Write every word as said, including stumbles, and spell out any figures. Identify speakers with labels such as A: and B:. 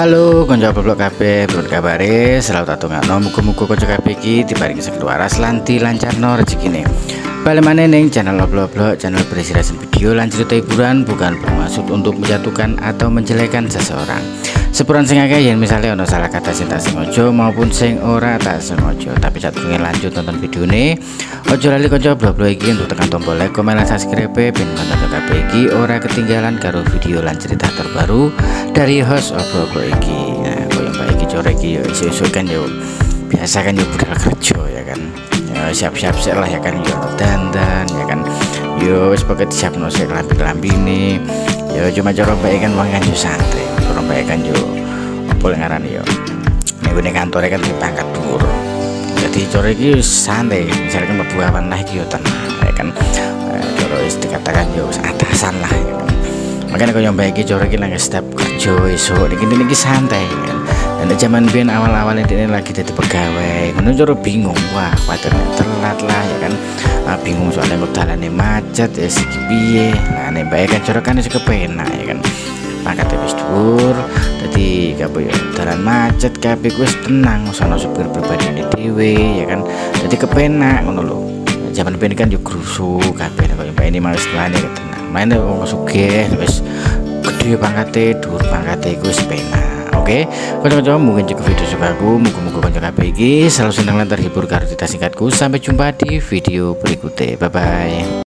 A: Halo konco blog kabeh, pun kabare? Selalu tak tungakno muga-muga konco kabeh iki diparingi saged waras lan dilancarno rezekine. Balik maneh ning channel Blog-Blog, channel berisi reaction video lan cerita hiburan, bukan bermaksud untuk menjatuhkan atau menjelekkan seseorang. Sepuran sing akeh yen misale ono salah kata sing tak sengaja maupun sing ora tak sengaja. Tapi sadurunge lanjut nonton videone, ojo lali konco Blog-Blog iki untuk tekan tombol like, komen lan subscribe ben konco kabeh iki ora ketinggalan karo video lan cerita terbaru dari host Blog-Blog iki. Nah, koyo mbak iki corek iki yo iso-iso kan yo biasa kan yo budal kerja ya kan. Ya siap-siap sih lah ya kan, yo dandan ya kan, yo wis pokoke disiapno sik lambi-lambine. Yo cuma cara baik kan wong kan yo santai, cara baik kan yo apa ngarani yo nek ngene kantore kan dipangkat dhuwur. Jadi cara iki santai, misalkan mlebu awan lah iki yo tenang ya kan. Cara wis dikatakan yo atasan lah ya kan. Makanya kau yang baik cara iki nang step kerja esuk niki niki santai ya kan. Dan zaman biyen awal-awal ini lagi jadi pegawai, ngono cara bingung, wah kuwatir telat lah ya kan. Ah, bingung soalnya kok dalane macet ya siki piye. Nah nek bae kan cara kan iso kepenak ya kan. Pangkate wis dhuwur, dadi kabeh ya dalan macet kabeh wis tenang, sono supir pribadine dhewe ya kan. Jadi kepenak ngono lho. Zaman biyen kan yo grusu kabeh kaya bae ini males lane tenang. Maine wong sugih wis gedhe pangkate, dhuwur pangkate iku wis penak. Oke, kanca-kanca mungkin cukup video sukaku, muga-muga kanca kabeh iki selalu seneng lan terhibur karo cerita singkatku. Sampai jumpa di video berikutnya. Bye bye.